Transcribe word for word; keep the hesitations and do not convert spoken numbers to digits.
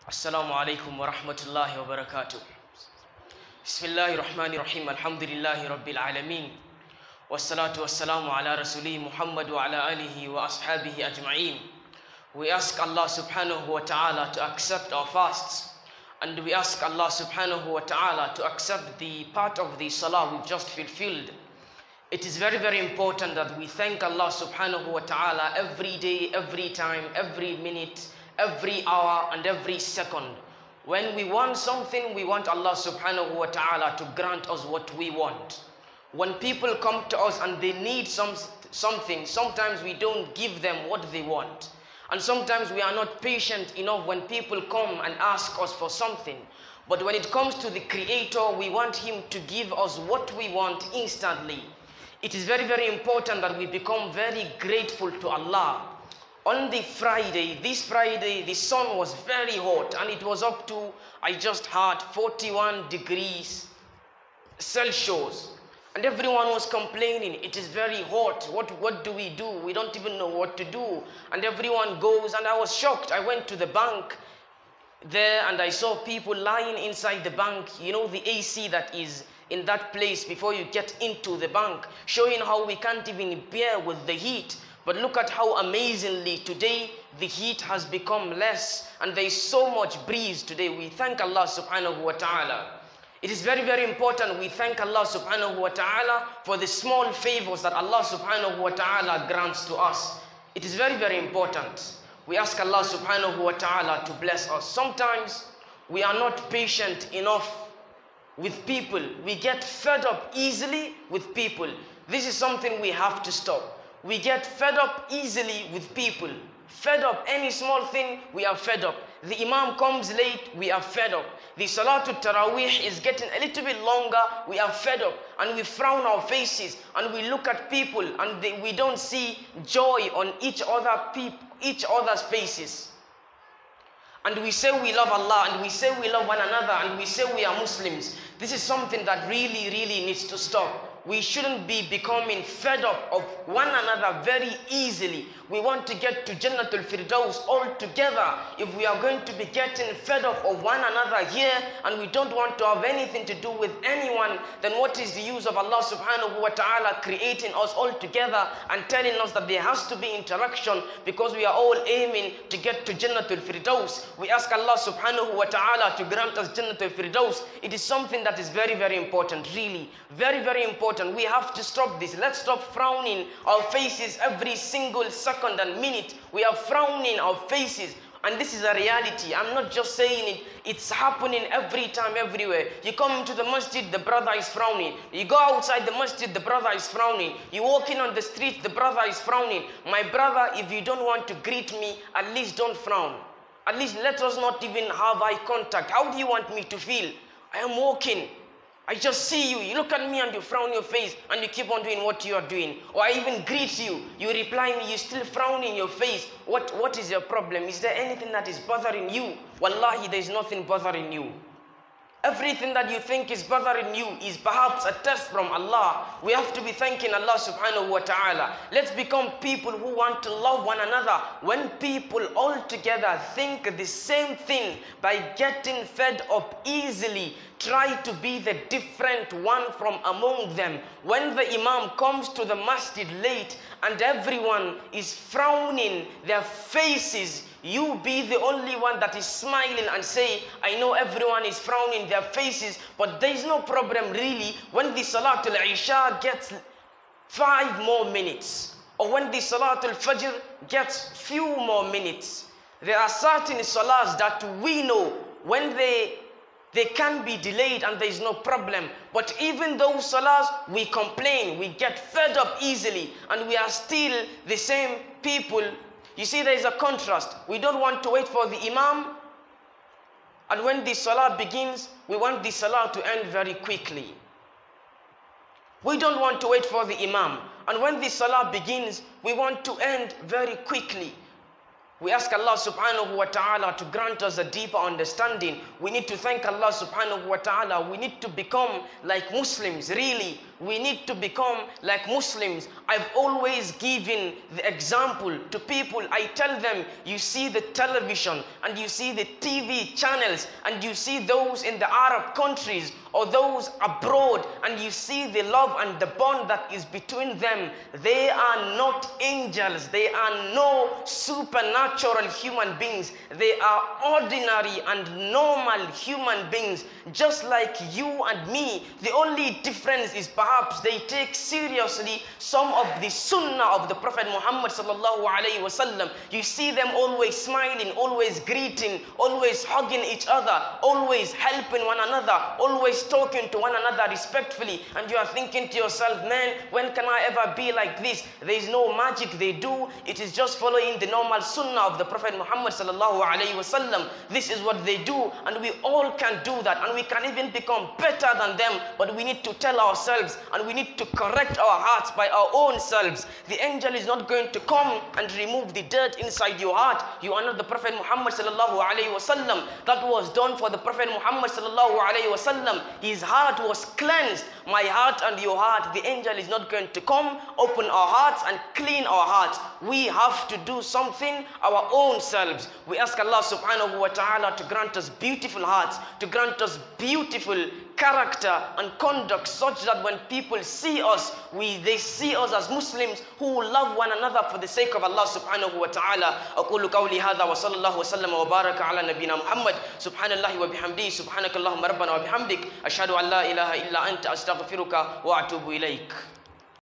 Assalamu alaikum wa rahmatullahi wa barakatuh. Bismillahir Rahmanir Rahim. Alhamdulillahi Rabbil Alameen. Wassalatu wassalamu ala Rasulih Muhammad wa ala alihi wa ashabihi ajma'een. We ask Allah subhanahu wa ta'ala to accept our fasts. And we ask Allah subhanahu wa ta'ala to accept the part of the salah we've just fulfilled. It is very, very important that we thank Allah subhanahu wa ta'ala every day, every time, every minute, every hour and every second. When we want something, we want Allah subhanahu wa ta'ala to grant us what we want. When people come to us and they need some, something, sometimes we don't give them what they want. And sometimes we are not patient enough when people come and ask us for something. But when it comes to the Creator, we want Him to give us what we want instantly. It is very, very important that we become very grateful to Allah. On the Friday, this Friday, the sun was very hot and it was up to, I just had forty-one degrees Celsius. And everyone was complaining, it is very hot, what, what do we do? We don't even know what to do. And everyone goes, and I was shocked. I went to the bank there and I saw people lying inside the bank. You know, the A C that is in that place before you get into the bank, showing how we can't even bear with the heat. But look at how amazingly today the heat has become less and there is so much breeze today. We thank Allah subhanahu wa ta'ala. It is very, very important we thank Allah subhanahu wa ta'ala for the small favors that Allah subhanahu wa ta'ala grants to us. It is very, very important. We ask Allah subhanahu wa ta'ala to bless us. Sometimes we are not patient enough with people. We get fed up easily with people. This is something we have to stop. We get fed up easily with people. Fed up, any small thing, we are fed up. The Imam comes late, we are fed up. The Salatul Taraweeh is getting a little bit longer, we are fed up. And we frown our faces and we look at people and they, we don't see joy on each other peop, each other's faces. And we say we love Allah and we say we love one another and we say we are Muslims. This is something that really, really needs to stop. We shouldn't be becoming fed up of one another very easily. We want to get to Jannatul Firdaus all together. If we are going to be getting fed up of one another here and we don't want to have anything to do with anyone, then what is the use of Allah subhanahu wa ta'ala creating us all together and telling us that there has to be interaction because we are all aiming to get to Jannatul Firdaus. We ask Allah subhanahu wa ta'ala to grant us Jannatul Firdaus. It is something that is very, very important, really. Very, very important. We have to stop this. Let's stop frowning our faces every single second and minute. We are frowning our faces. And this is a reality. I'm not just saying it. It's happening every time, everywhere. You come into the masjid, the brother is frowning. You go outside the masjid, the brother is frowning. You walking on the street, the brother is frowning. My brother, if you don't want to greet me, at least don't frown. At least let us not even have eye contact. How do you want me to feel? I am walking. I just see you, you look at me and you frown your face and you keep on doing what you are doing. Or I even greet you, you reply me, you still frown in your face. What, what is your problem? Is there anything that is bothering you? Wallahi, there is nothing bothering you. Everything that you think is bothering you is perhaps a test from Allah. We have to be thanking Allah subhanahu wa ta'ala. Let's become people who want to love one another. When people all together think the same thing by getting fed up easily, try to be the different one from among them. When the Imam comes to the masjid late and everyone is frowning their faces, you be the only one that is smiling and say, I know everyone is frowning their faces, but there is no problem really when the Salatul Isha gets five more minutes, or when the Salatul Fajr gets few more minutes. There are certain salahs that we know when they they can be delayed and there is no problem. But even those salahs, we complain, we get fed up easily, and we are still the same people. You see, there is a contrast. We don't want to wait for the Imam, and when the salah begins, we want the salah to end very quickly. We don't want to wait for the Imam, and when the salah begins, we want to end very quickly. We ask Allah subhanahu wa ta'ala to grant us a deeper understanding. We need to thank Allah subhanahu wa ta'ala. We need to become like Muslims, really. we need to become like Muslims. I've always given the example to people. I tell them, you see the television and you see the T V channels and you see those in the Arab countries or those abroad, and you see the love and the bond that is between them. They are not angels. They are no supernatural human beings. They are ordinary and normal human beings, just like you and me. The only difference is perhaps they take seriously some of the sunnah of the Prophet Muhammad sallallahu alaihi wasallam. You see them always smiling, always greeting, always hugging each other, always helping one another, always talking to one another respectfully, and you are thinking to yourself, man, when can I ever be like this? There is no magic they do. It is just following the normal sunnah of the Prophet Muhammad sallallahu alaihi wasallam. This is what they do, and we all can do that, and we can even become better than them. But we need to tell ourselves, and we need to correct our hearts by our own selves. The angel is not going to come and remove the dirt inside your heart. You are not the Prophet Muhammad sallallahu alaihi wasallam. That was done for the Prophet Muhammad sallallahu alaihi wasallam. His heart was cleansed. My heart and your heart, the angel is not going to come, open our hearts and clean our hearts. We have to do something our own selves. We ask Allah subhanahu wa ta'ala to grant us beautiful hearts, to grant us beautiful character and conduct, such that when people see us, we they see us as Muslims who love one another for the sake of Allah subhanahu wa ta'ala. أقول قولي هذا وصلى الله وسلم وبارك على نبينا محمد سبحان الله وبحمده سبحانك اللهم ربنا وبحمدك أشهد أن لا إله إلا أنت أستغفرك وأتوب إليك.